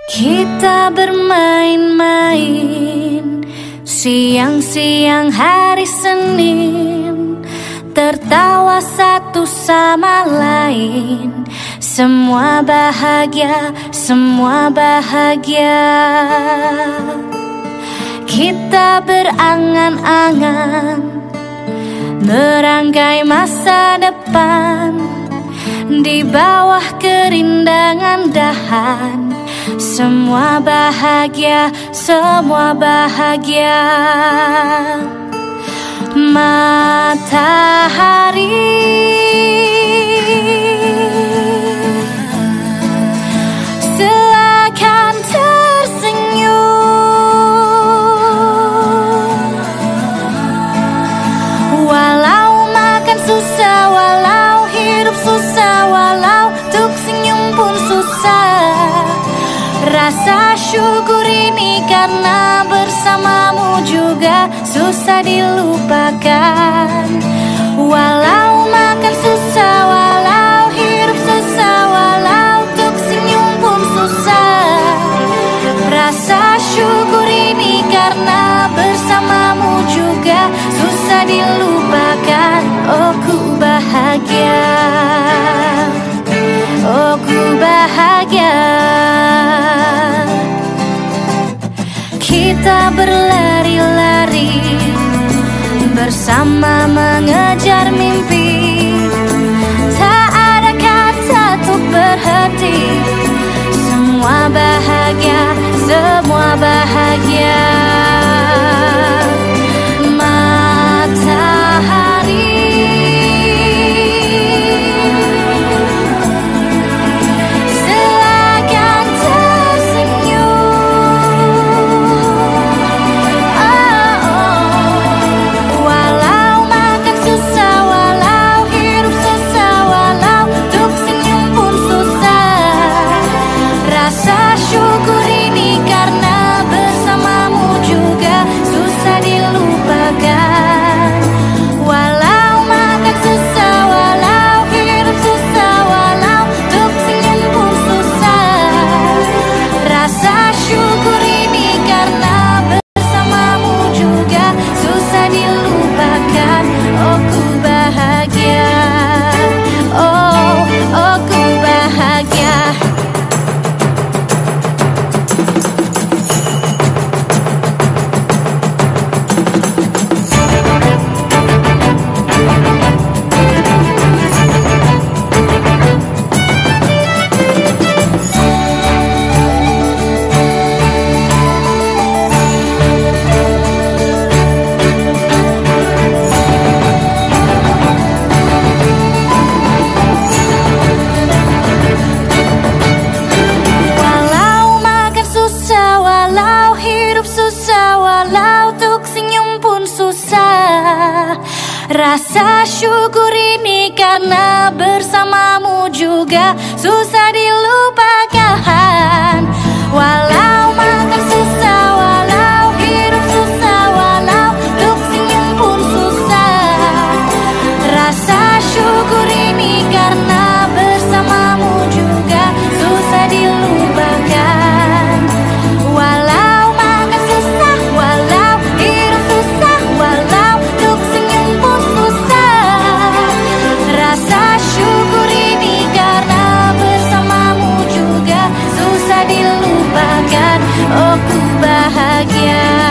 Kita bermain-main siang-siang hari Senin, tertawa satu sama lain. Semua bahagia, semua bahagia. Kita berangan-angan merangkai masa depan di bawah kerindangan dahan. Semua bahagia, semua bahagia. Matahari seakan tersenyum, walau makan susah, walau hidup susah, walau untuk senyum pun susah. Rasa syukur ini karena bersamamu juga susah dilupakan. Walau makan susah, walau hidup susah, walau untuk senyum pun susah. Rasa syukur ini karena bersamamu juga susah dilupakan. Oh ku bahagia, oh ku bahagia. Kita berlari-lari bersama mengejar mimpi. Tak ada kata untuk berhenti. Semua bahagia, semua bahagia. Matahari seakan syukur ini karena bersamamu juga susah dilupakan. Walau makan susah, walau hidup susah, walau untuk senyum pun susah. Rasa syukur ini karena bersamamu juga susah dilupakan. Oh ku bahagia, oh ku bahagia. Rasa syukur ini karena bersamamu juga susah dilupakan. Walau makan susah, walau hidup susah, walau untuk senyum pun susah. Rasa syukur ini karena bersamamu juga susah dilupakan. Walau makan susah, walau hidup susah, walau untuk senyum pun susah. Rasa syukur ini karena bersamamu juga susah dilupakan. Oh ku bahagia.